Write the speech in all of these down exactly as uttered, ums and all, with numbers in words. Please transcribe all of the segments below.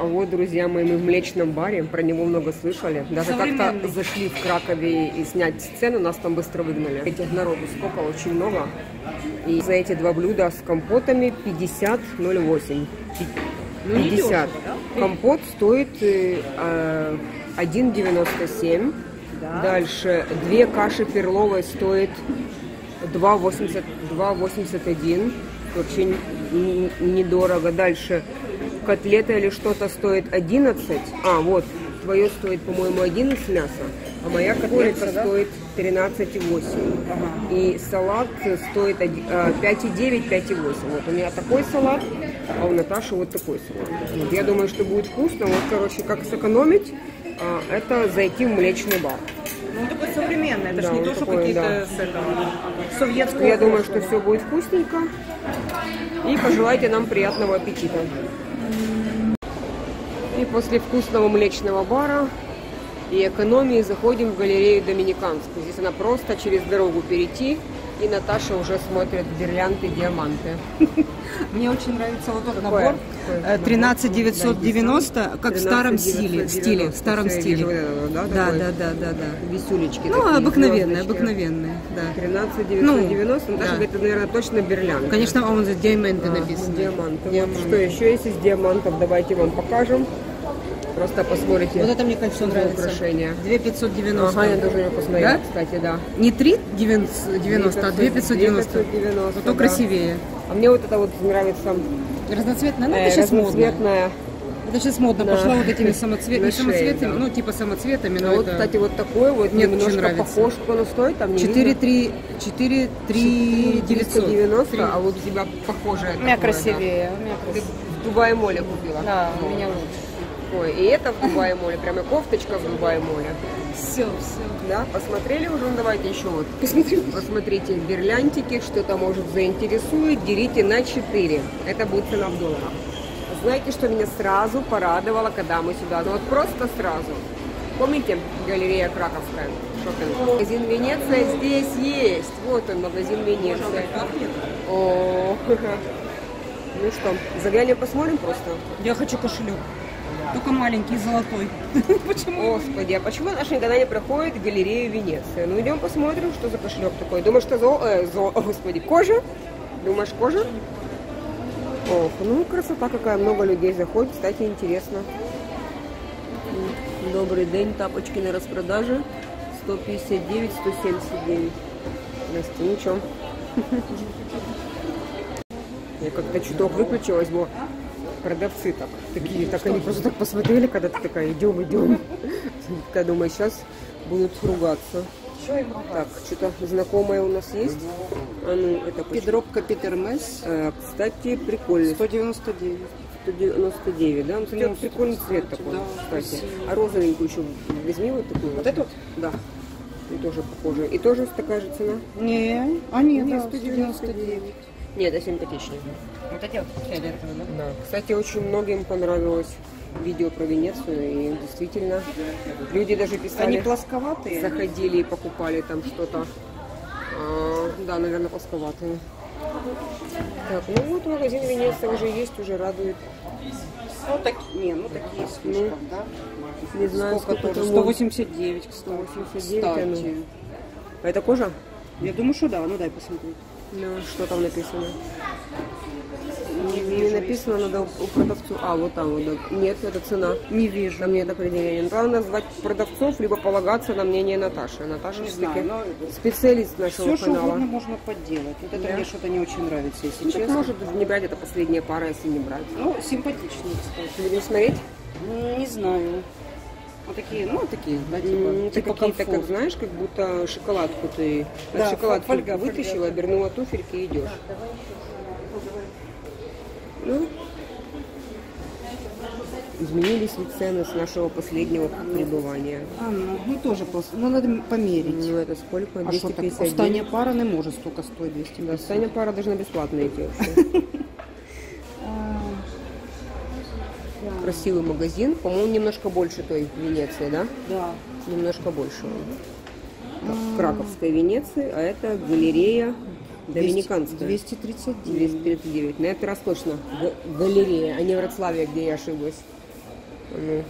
А вот, друзья мои, мы в Млечном баре, про него много слышали. Даже как-то зашли в Кракове и снять сцену, нас там быстро выгнали. Этих народу сколько, очень много. И за эти два блюда с компотами пятьдесят ноль восемь. пятьдесят. Компот стоит э, один девяносто семь. Да. Дальше две каши перловой стоит два восемьдесят один. Вообще недорого. Дальше котлета или что-то стоит одиннадцать. А, вот, твое стоит, по-моему, одиннадцать мяса, а моя котлетка стоит тринадцать восемь. Ага. И салат стоит пять девять, пять восемь. Вот у меня такой салат, а у Наташи вот такой салат. Вот, я думаю, что будет вкусно. Вот, короче, как сэкономить, это зайти в Млечный бар. Ну, такой современный, это да, же не то, что какие-то да. с этого советского. Я думаю, что все будет вкусненько. И пожелайте нам приятного аппетита. И после вкусного Млечного бара и экономии заходим в галерею Доминиканскую. Здесь она просто через дорогу перейти, и Наташа уже смотрит бриллианты, диаманты. Мне очень нравится вот этот набор. тринадцать девятьсот девяносто, как в старом стиле, стиле, в старом стиле. Да, да, да, да, да. Висюлечки. Ну, обыкновенные, обыкновенные, да. тринадцать девятьсот девяносто, ну, Наташа говорит, это, наверное, точно бриллиант. Конечно, он за диаманты написан. Диаманты. Вот что еще есть из диамантов, давайте вам покажем. Просто посмотрите. Вот это мне кольцо нравится. Украшение. две пятьсот девяносто. Ага, я тоже ее посмотрела, да? Кстати, да. Не три девяносто, а две пятьсот девяносто. Вот то красивее. А мне вот это вот нравится. Разноцветная, ну э, это сейчас модно. Это сейчас модно, да. Пошла вот этими самоцветами, шее, самоцветами, да. ну типа самоцветами. Но но вот, это... кстати, вот такой вот мне немножко похож, сколько он стоит, там не четыре три девятьсот девяносто, а вот у тебя похожее. У меня красивее. Да. У меня красивее. Ты в Дубае моле купила? Да, у меня лучше. Ой, и это в Дубае моле, прямо кофточка в Дубае моле. Все, все. Да, посмотрели уже? Ну, давайте еще вот. Посмотрите. Посмотрите бриллиантики, что-то может заинтересует, делите на четыре. Это будет цена в долларах. Знаете, что меня сразу порадовало, когда мы сюда, ну вот просто сразу. Помните, галерея Краковская? Шопинг. Магазин Венеция здесь есть. Вот он, магазин Венеция. О, ну что, заглянем, посмотрим просто? Я хочу кошелек. Только маленький, золотой. Почему? Господи, а почему Наша никогда не проходит в галерею Венеция? Ну, идем посмотрим, что за кошелек такой. Думаешь, что зо... Э, зо... О, господи, кожа? Думаешь, кожа? Ох, ну, красота какая. Много людей заходит. Кстати, интересно. Добрый день. Тапочки на распродаже. сто пятьдесят девять, сто семьдесят девять. Настя, ничего. Я как-то чуток выключилась, бо продавцы так, такие, так они просто так посмотрели, когда ты такая, идем, идем. Я думаю, сейчас будут ругаться. Так, что-то знакомое у нас есть. А ну, это Педробка Питермес. А, кстати, прикольный. сто девяносто девять. сто девяносто девять, да? Ну, кстати, вот прикольный цвет такой, да, кстати. Красиво. А розовенькую еще возьми вот такую. Вот эту? Да. И тоже похоже. И тоже такая же цена? Не, а нет, нет, да, сто девяносто девять. Нет, это симпатичнее. Вот эти вот фиолетовые, да? Да. Кстати, очень многим понравилось видео про Венецию, и действительно люди даже писали. Они плосковатые? Заходили и покупали там что-то. А, да, наверное, плосковатые. Так, ну вот магазин Венеция уже есть, уже радует. Ну, так, не, ну такие слишком, ну, да? Не знаю, сколько, сколько тоже. сто восемьдесят девять, сто восемьдесят девять, а ну. А это кожа? Я думаю, что да, ну дай посмотреть. Ну, что там написано? Не, не вижу, написано, надо у продавцу. А, вот там вот. Да. Нет, это цена. Не вижу. Там нет определения. Главное назвать продавцов, либо полагаться на мнение Наташи. Наташа не все-таки знаю, специалист нашего все, канала. Все, что угодно можно подделать. Вот это да. Мне что-то не очень нравится, если ну, честно. Так может не брать, это последняя пара, если не брать. Ну, симпатичные, кстати. Будем смотреть? Не знаю. Вот такие, ну, такие, да, типа, mm, типа какие-то, как знаешь, как будто шоколадку ты да, шоколадку фольга, вытащила, фольга. обернула туфельки и идешь. Ну, изменились ли цены с нашего последнего пребывания? А, ну, ну тоже просто, ну надо померить. Ну это сколько? А двести пятьдесят девять? Остання пара не может столько стоить двести пятьдесят. Да, остання пара должна бесплатно идти вообще. Красивый магазин, по-моему, немножко больше той Венеции, да? Да. Немножко больше. Так, Краковская Венеция, а это галерея Доминиканская. двести тридцать девять. двести тридцать девять. На этот раз точно галерея, а не Вроцлавия, где я ошиблась. Ну.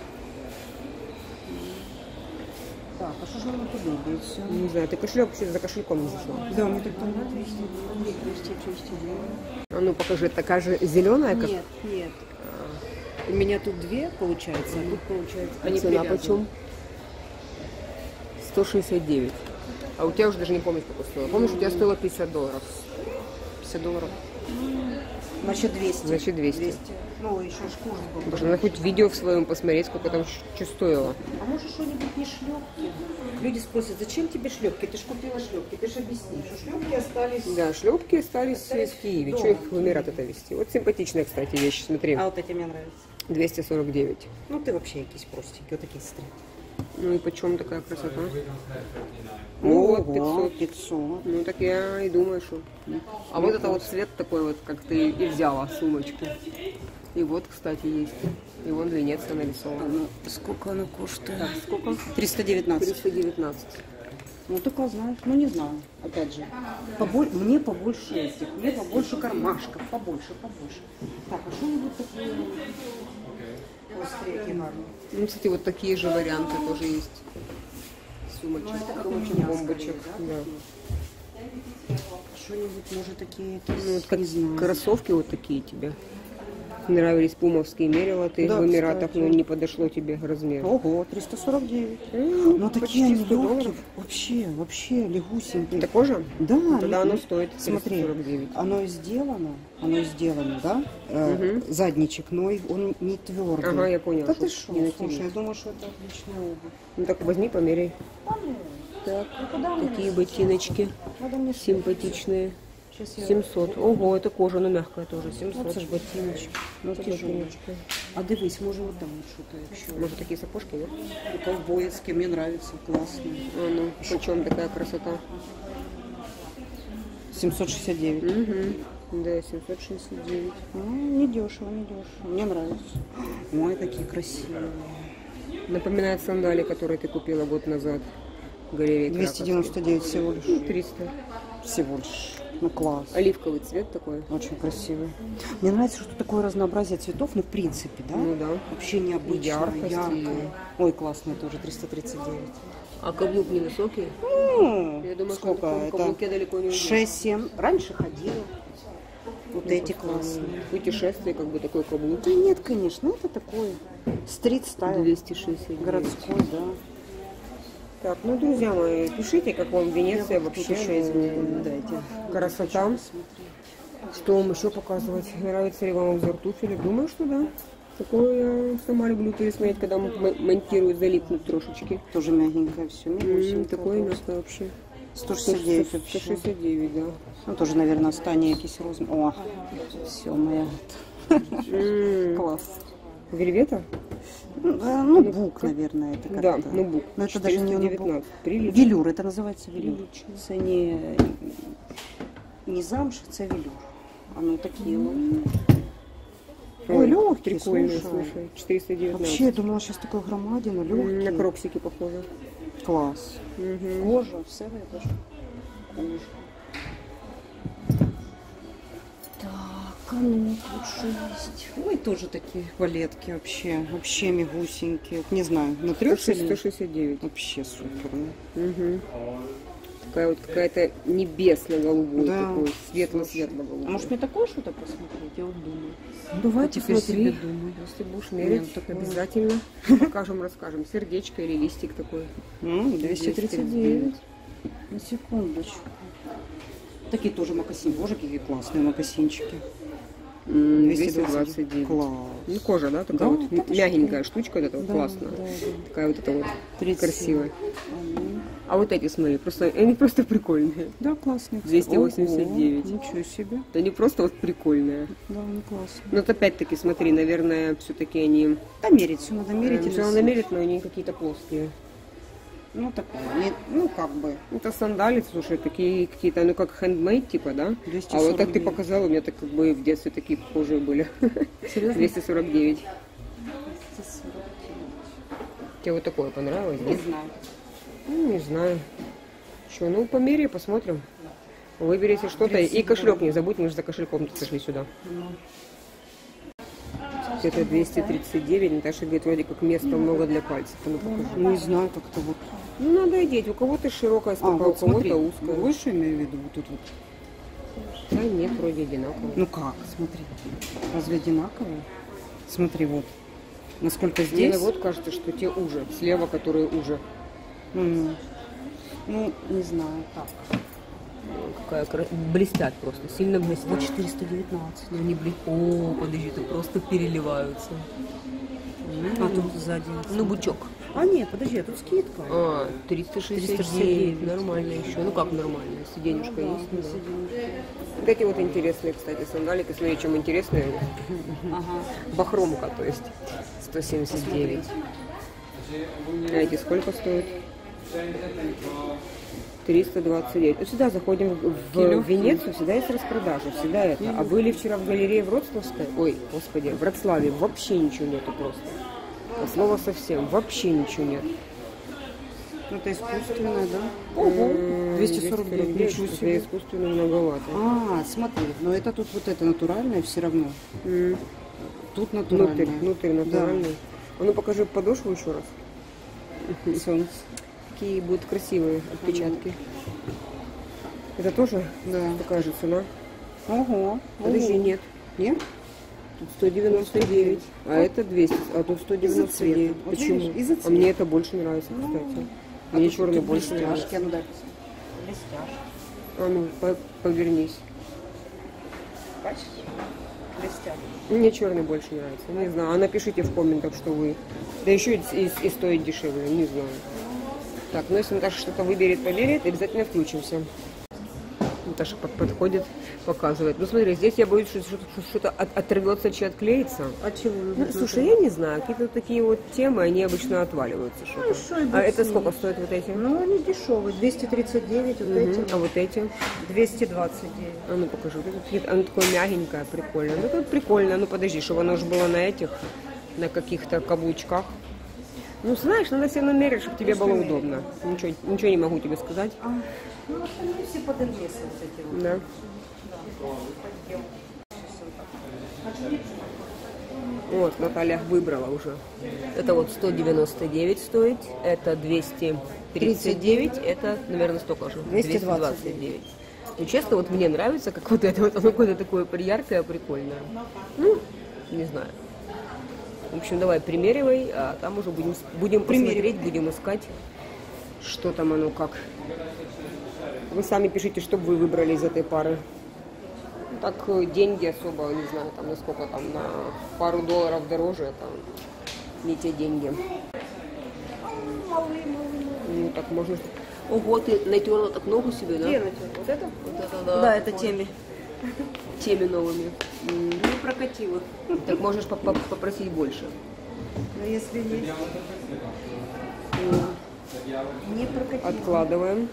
Так, а что же оно подобается? Не знаю, ты кошелек вообще за кошельком не зашла? Да, у меня так там двести, двести, двести девять. А ну покажи, такая же зеленая, как... Нет, нет. У меня тут две, получается, а тут получается... Они цена почем? сто шестьдесят девять. А у тебя уже даже не помнишь, сколько стоило. Помнишь, у тебя стоило пятьдесят долларов? пятьдесят долларов. Значит, двести. Значит, двести. двести. Ну, еще ж курс был. Боже, надо хоть видео в своем посмотреть, сколько там что стоило. А может что-нибудь не шлепки? Люди спросят, зачем тебе шлепки? Ты ж купила шлепки, ты же объясни, что шлепки остались. Да, шлепки остались, остались в Киеве. Что их в Эмират это везти? Вот симпатичная, кстати, вещь, смотри. А вот эти мне нравятся. двести сорок девять. Ну ты вообще якийсь простенький, вот такие смотри. Ну и почем такая красота? Ну вот пятьсот. пятьсот. Ну так я и думаю, что. А вот это вот цвет такой вот, как ты и взяла сумочку. И вот, кстати, есть. И вон Венеция нарисована. Ну, сколько она коштует? Так, сколько? триста девятнадцать. триста девятнадцать. Ну только знаешь, ну не знаю, опять же. Поболь... Мне побольше этих, мне побольше кармашков, побольше, побольше. Так, а что-нибудь такое? Ну, кстати, вот такие же варианты тоже есть. Сумочек, ну, сумочек, бомбочек. Да? Да. Что-нибудь, может, такие, ну, вот как не знаю. Кроссовки вот такие тебе. Нравились пумовские, мерила ты да, в Эмиратах, кстати. Но не подошло тебе размер. Ого, триста сорок девять. Mm, ну такие они легкие, вообще, вообще легусенькие. Это кожа? Да. Тогда оно стоит Смотри, триста сорок девять. Оно сделано, оно сделано, да? Э, угу. Задничек, но он не твердый. Ага, я поняла. Да ты что, слушай, я думаю, что это отличная обувь. Ну так возьми, померяй. Так, ну, такие ботиночки симпатичные. семьсот. Ого, это кожа, но мягкая тоже. семьсот. Це ж ботиночки. Ну, ботиночки. А дивись, може вот там что-то еще. Может такие сапожки, нет? Ковбоевские, мне нравятся, классные. А ну, почем такая красота? семьсот шестьдесят девять. Угу. Да, семьсот шестьдесят девять. Ну, не дешево, не дешево. Мне нравится. Ой, какие красивые. Напоминает сандали, которые ты купила год назад. Галерея двести девяносто девять всего лишь. Ну, триста. Всего лишь. Ну класс. Оливковый цвет такой. Очень красивый. Мне нравится, что такое разнообразие цветов, ну в принципе, да? Ну да. Вообще необычно, яркость. яркое. Ой, классный тоже, триста тридцать девять. А каблук невысокий? Ну, я думаю, сколько что это? Каблуке далеко не шесть-семь. Раньше ходила. Вот ну, эти классные. Путешествие, как бы такой каблук. Да нет, конечно, это такой стрит-стайл. двести шестьдесят девять. Городской, да. Так, ну, друзья мои, пишите, как вам Венеция я вообще. Ну, дайте. Красота. Что вам еще показывать? Нравится ли вам обзор туфелек? Думаю, что да. Такое я сама люблю пересмотреть, когда монтирую, залипнуть трошечки. Тоже мягенькое все. Mm, такое место вообще. сто шестьдесят девять вообще. сто шестьдесят девять, да. Ну, тоже, наверное, останется якийсь розмір. О, все, моя. Mm. Класс. Вельвета? Ну, ну, бук, наверное, это как-то. Да, ну бук. Но это даже не бук. Велюр, это называется велюр. Это не, не замш, это велюр. Оно такие вот. Ой, Ой легкие, прикольные, слушай. четыреста девятнадцать. Вообще, я думала, сейчас такой громадина, легкий. На кроксики похоже. Класс. Угу. Кожа, все это же кожа. Так, а ну, лучше есть. Ой, тоже такие валетки вообще, вообще мягусенькие. Не знаю, на трех сто шестьдесят девять. Вообще супер. Да? Угу. Такая вот какая-то небесно-голубой, да, такой светло-светло-голубой. А может мне такое что-то посмотреть? Я вот думаю. Давай теперь себе думаю. Если будешь мерить, так обязательно покажем, расскажем. Сердечко или листик такой. двести тридцать девять. На секундочку. Такие тоже мокасины. Боже, какие классные мокасинчики. двести двадцать девять. Класс. Ну, кожа, да? Такая да, вот мягенькая штучка, вот эта вот, да, классная. Да, да. Такая вот эта вот тридцать. Красивая. А вот эти, смотри, просто, они просто прикольные. Да, классные. двести восемьдесят девять. Ого, ничего себе. Они просто вот прикольные. Да, они классные. Но вот опять-таки, смотри, наверное, все-таки они... Да, мерить, все надо мерить. Все надо мерить, но они какие-то плоские. Ну, такое, не, ну, как бы. Это сандали, слушай, такие какие-то, ну, как хендмейд, типа, да? А вот как ты показала, у меня так как бы в детстве такие похожие были. Серьезно? двести сорок девять. двести сорок девять. Тебе вот такое понравилось? Не знаю. Ну, не знаю. Что, ну, померяй, посмотрим. Выберите что-то. И кошелек не забудь, мы же за кошельком сошли сюда. есть это двести тридцать девять. Наташа говорит, вроде как места много для пальцев. Ну, покажи. Ну, не знаю, как-то вот. Ну, надо одеть. У кого-то широкая стопа, А, вот у смотри, кого-то узкая. выше имею в виду вот тут вот. Да нет, вроде одинаково. Ну как, смотри. Разве одинаковые? Смотри, вот. Насколько Мне здесь. вот кажется, что те уже. Слева, которые уже. М. Ну, не знаю, так. Какая кра... Блестят просто. Сильно блестят. Вот четыреста девятнадцать. Но они блестят. О, подожди, это просто переливаются. А тут сзади. Ну, бучок. А нет, подожди, а тут скидка. А, триста шестьдесят девять. Нормально еще. Ну как нормально? Если денежка Ну, да, есть, ну, да. сиденье. Вот эти вот интересные, кстати, сандалики. Смотри, чем интересные. Ага. Бахромка, то есть. сто семьдесят девять. А эти сколько стоят? триста двадцать девять. Вот сюда заходим в, в Венецию, всегда есть распродажа, всегда это. А были вчера в галерее в Вроцлавской? Ой, господи, в Вроцлаве вообще ничего нету просто. От слова совсем, вообще ничего нет. Это искусственное, да? Ого, двести сорок девять, ничего себе. Искусственно многовато. А, смотри, но это тут вот это натуральное все равно. М. Тут натуральное. Внутрь, внутрь натуральный. А ну покажи подошву еще раз. Да. Солнце. Какие будут красивые отпечатки. Это тоже Да. такая же цена? Ого. Подожди, ого. нет. Нет? Тут сто девяносто девять, а это двести, а тут сто девяносто девять. Вот Почему? видишь, из-за А цвета. мне это больше нравится, кстати. А Мне тут черный тут больше блестяшки, нравится. а ну дай. Блестяшки. А ну, по- повернись. Бачишь? Блестяшки. Мне черный больше нравится. Не знаю. А напишите в комментах, что вы. Да еще и, и, и стоит дешевле, не знаю. Так, ну если Наташа что-то выберет, поберет, обязательно включимся. Наташа под- подходит, показывает. Ну смотри, здесь я боюсь, что что-то, что-то от- оторвется, че отклеится. А чего? Ну, слушай, я не знаю, какие-то вот такие вот темы, они обычно отваливаются что-то. Ну, что и А это быть сколько с ними. стоит вот эти? Ну, они дешевые. двести тридцать девять, вот Мгм. эти. А вот эти? двести двадцать девять. А ну покажи. Вот это какие-то- Оно такое мягенькое, прикольное. Ну тут прикольно. Ну подожди, чтобы оно же было на этих, на каких-то каблучках. Ну знаешь, надо все равно мерить, чтобы тебе было удобно. Ничего, ничего не могу тебе сказать. А, ну, они все под вот эти вот. Да. Вот, Наталья выбрала уже. Это вот сто девяносто девять стоит, это двести тридцать девять, это, наверное, столько же. двести двадцать девять. Ну, честно, вот мне нравится, как вот это вот, оно какое-то такое яркое, прикольное. Ну, не знаю. В общем, давай примеривай, а там уже будем, будем посмотреть, будем искать, что там оно, как. Вы сами пишите, что бы вы выбрали из этой пары. Ну, так э, деньги особо, не знаю, там на сколько там, на пару долларов дороже, это не те деньги. Ну так можно. Ого, ты натерла так ногу себе, да? Где натерла? Вот это? Вот это да. Да, это теми. Теми новыми. М. Не прокатило. Так можешь поп- поп- попросить больше. Но если есть. Не прокатило. Откладываем.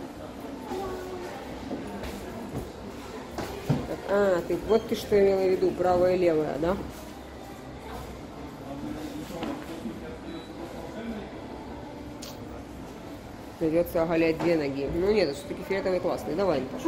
Так, а, ты, вот ты что имела в виду, правая и левая, да? Придется оголять две ноги. Ну нет, это все-таки фиолетовый классный. Давай, Наташа.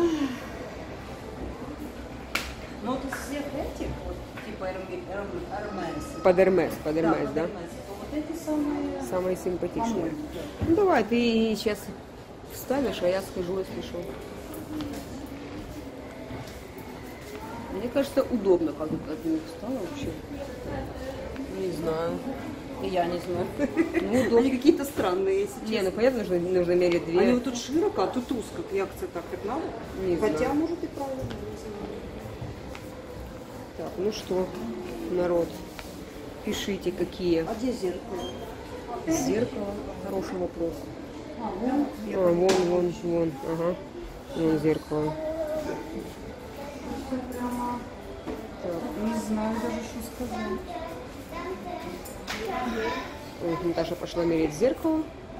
Ну вот из всех этих, вот, типа Эрмес. Под Эрмес, под Эрмес, да? То вот эти самые... Самые симпатичные. По-моему. Ну давай, ты сейчас вставишь, а я скажу, если что. Мне кажется, удобно, как бы от них встала вообще. Не знаю. И я не знаю. Ну, удобно. Они какие-то странные, если Не, честно. ну понятно, нужно, нужно мерить две. Они вот тут широко, а тут узко. Як це так, как надо? Не Хотя, знаю. может, и правильно. не знаю. Так, ну что, народ, пишите, какие. А где зеркало? Зеркало. Хороший вопрос. А, вон. А, вон, вон, вон. Ага. Вон зеркало. Прямо... Так, не знаю даже, что сказать. Вот Наташа пошла мерить зеркало.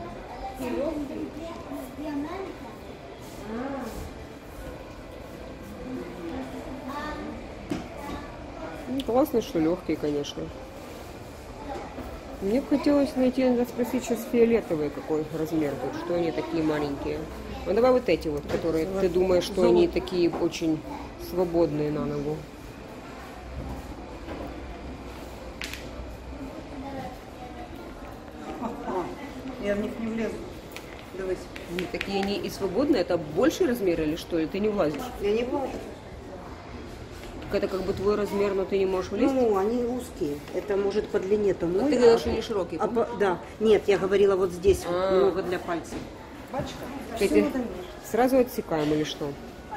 Ну, классно, что легкий, конечно. Мне бы хотелось найти, надо спросить сейчас фиолетовый какой размер тут, что они такие маленькие. Ну давай вот эти вот, которые ты думаешь, что они такие очень свободные на ногу. Я в них не влезу. Давай. Ну, такие они и свободные, это больший размер или что? Или ты не влазишь? Я не влажу. Так это как бы твой размер, но ты не можешь влезть? Ну, они узкие. Это может по длине то мой. Ты говоришь, они широкие. А по, да. Нет, я говорила вот здесь А -а -а. много для пальцев. Пачка? Эти сразу отсекаем или что?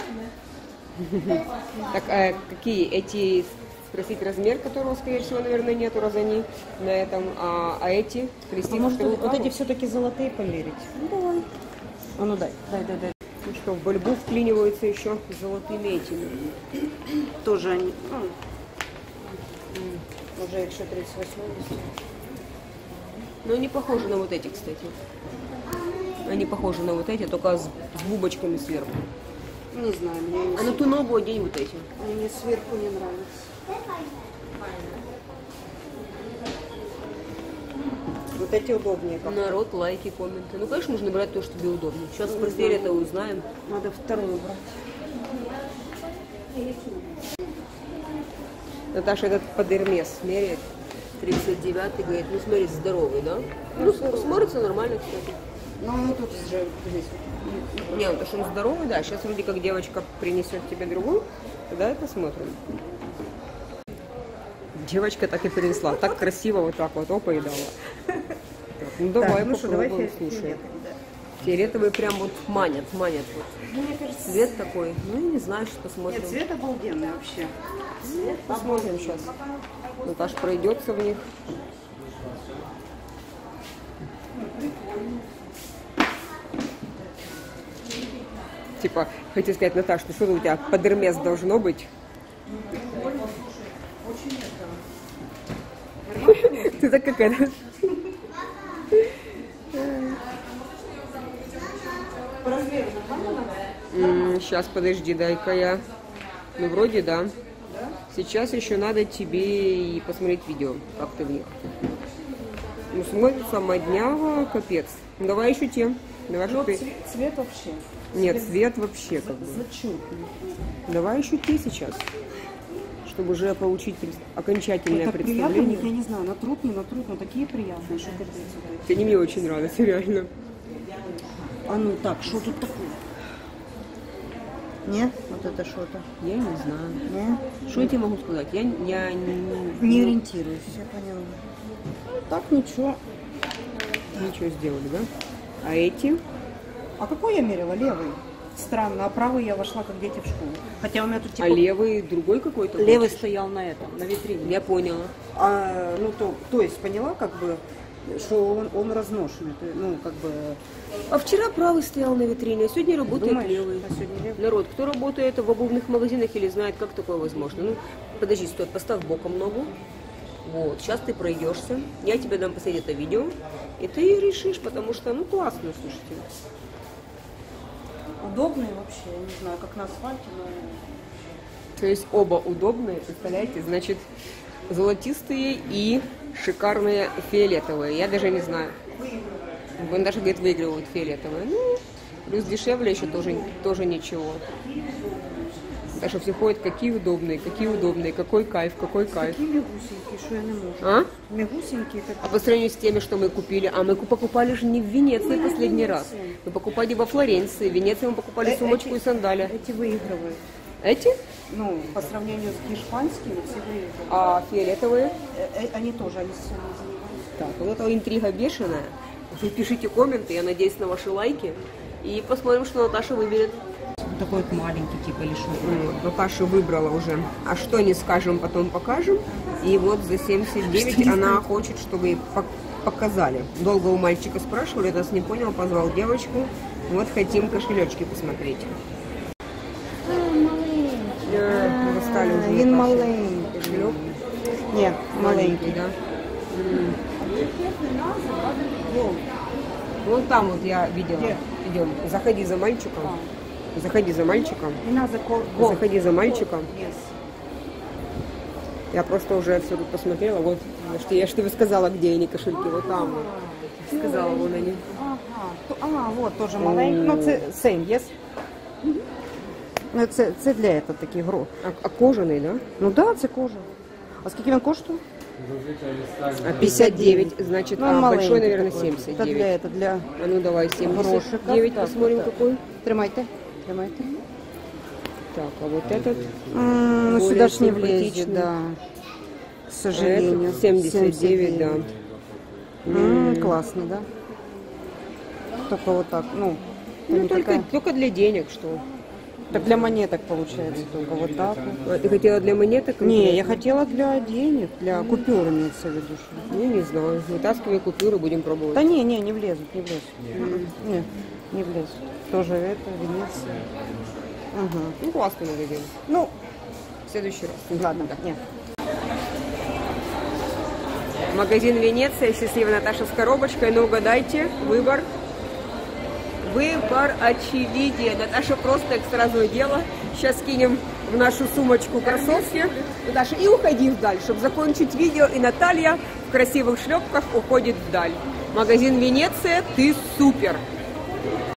Так, а какие эти, спросить размер, которого, скорее всего, наверное, нету, раз они на этом, а, а эти, скрестить может, вторую вот пару? эти все-таки золотые померить? Ну, давай. А ну дай, дай, дай, дай. Ну что, в борьбу вклиниваются еще золотыми этими. Тоже они, ну, уже еще тридцать восемь. Но они похожи на вот эти, кстати. Они похожи на вот эти, только с, с бубочками сверху. Не знаю, мне не А на ту ногу одень вот эти. Они мне сверху не нравятся. Вот эти удобнее. Как Народ, лайки, комменты. Ну, конечно, нужно брать то, что тебе удобнее. Сейчас в квартире это узнаем. Надо вторую брать. Наташа этот под Эрмес меряет. тридцать девятый, говорит, ну смотри, здоровый, да? Ну, смотрится нормально, кстати. Ну, ну тут же здесь. Не, ну то, что он здоровый, да. Сейчас вроде как девочка принесет тебе другую, тогда это смотрим. Девочка так и принесла. Так красиво вот так вот, опа, и дала. Так, ну давай, так, ну попробуем, что, давай слушай. да. Фиолетовый прям вот манят, манят вот. Ну, мне кажется, Цвет такой, ну я не знаю, что посмотрим. нет, цвет обалденный вообще. Цвет посмотрим сейчас. Наташа пройдется в них. Типа, хочу сказать, Наташа, ну что у тебя под Эрмес должно быть? Ты так какая-то... Сейчас, подожди, дай-ка я... Ну, вроде да. Сейчас еще надо тебе и посмотреть видео, как ты в них. Ну, смотрится модняво, капец. Ну, давай еще тем. Давай, Но ты... цвет, цвет вообще. Нет, цвет вообще как бы. Зачетный. Давай еще те сейчас, чтобы уже получить окончательное так представление. приятно, я не знаю, натрут, не натрут, но такие приятные, что кажется. Они мне очень нравятся, реально. А ну так, что тут такое? Нет? Вот это что-то. Я не знаю. Нет? Что я тебе могу сказать? Я, я не, Не ориентируюсь, я поняла. Так, ничего. Ничего сделали, да? А эти? А какой я мерила? Левый. Странно, а правый я вошла как дети в школу. Хотя у меня тут типа... А левый другой какой-то? Левый хочешь? стоял на этом, на витрине. Я поняла. А, ну, то, то есть, поняла, как бы, что он, он разношенный. То- Ну, как бы... А вчера правый стоял на витрине, а сегодня работает Думаешь, левый. а сегодня левый? Народ, кто работает в обувных магазинах или знает, как такое возможно? Ну, подожди, стой, поставь боком ногу. Вот, сейчас ты пройдешься. Я тебе дам посмотреть это видео. И ты решишь, потому что, ну, классно, слушайте. Удобные вообще, я не знаю, как на асфальте, но... То есть оба удобные, представляете? Значит, золотистые и шикарные фиолетовые. Я даже не знаю. Он даже, говорит, выигрывают фиолетовые. Ну, плюс дешевле еще тоже, тоже ничего. Так что все ходят, какие удобные, какие удобные, какой кайф, какой кайф. Такие мягусенькие, что я не могу. А? Мягусенькие такие. А по сравнению с теми, что мы купили, а мы покупали же не в Венеции последний раз. Мы покупали во Флоренции. В Венеции мы покупали Э, сумочку эти- и сандали. Эти выигрывают. Эти? Ну, по сравнению с испанскими, все выигрывают. А фиолетовые? Э, э, Они тоже, они сами занимаются. Так, вот эта интрига бешеная. Вы пишите комменты, я надеюсь на ваши лайки. И посмотрим, что Наташа выберет. Такой вот маленький, типа, или что? Вот, Наташа выбрала уже. А что не скажем, потом покажем. И вот за семьдесят девять она хочет, чтобы ей пок- показали. Долго у мальчика спрашивали, раз не понял, позвал девочку. Вот хотим кошелечки посмотреть. Да, достали уже Він Наташи маленький. кошелек. Ні, Маленький, маленький. да? М. Вон там вот я видела. Где? Идем. Заходи за мальчиком. Заходи за мальчиком. Надо гол. Заходи за мальчиком. Yes. Я просто уже все тут посмотрела. Вот, что я что сказала, где они кошельки. Вот там вот. Сказала, вон они. Ага. То- А, вот, теж маленький. Ну, це same, yes? Ну, це, це для этого такий гру. А, а кожаный, да? Ну, да, це кожа. А скільки він коштує? А пятьдесят девять, значит, Ну, а большой, маленький наверное, такой. семьдесят Это для, девять. это для А ну давай семьдесят горошиков. девять, Так, посмотрим вот так. какой. Тримайте, тримайте. Так, а вот этот М, Ну, более сюда ж не влезет, симпатичный. да. К А сожалению. этот семьдесят девять, да. М, Классно, да? Только вот так, ну, Ну, не только, такая- только для денег, что? Так для монеток получается только вот так вот. А ты хотела для монеток? Не, я конкретно? хотела для денег, для купюр имеется в виду. что- Я не знаю. Вытаскивай купюры, будем пробовать. Да не, не, не влезут, не влезут. Не, не влезут. Тоже это, Венеция. Ага. Ну, классный магазин. Ну, В следующий раз. ладно, Да. нет. Магазин Венеция, счастливая Наташа с коробочкой. Ну, угадайте, выбор. Выбор очевиден. Наташа просто их сразу одела. Сейчас кинем в нашу сумочку кроссовки. Наташа, и уходи вдаль, чтобы закончить видео. И Наталья в красивых шлепках уходит вдаль. Магазин Венеция, ты супер.